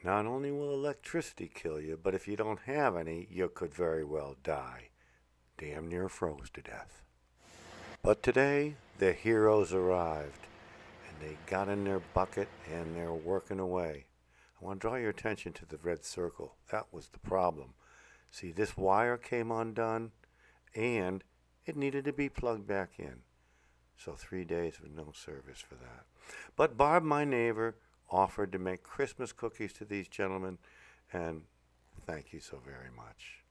Not only will electricity kill you, but if you don't have any, you could very well die. Damn near froze to death. But today, the heroes arrived, and they got in their bucket and they're working away. I want to draw your attention to the red circle. That was the problem. See, this wire came undone, and it needed to be plugged back in. So 3 days with no service for that. But Barb, my neighbor, offered to make Christmas cookies to these gentlemen, and thank you so very much.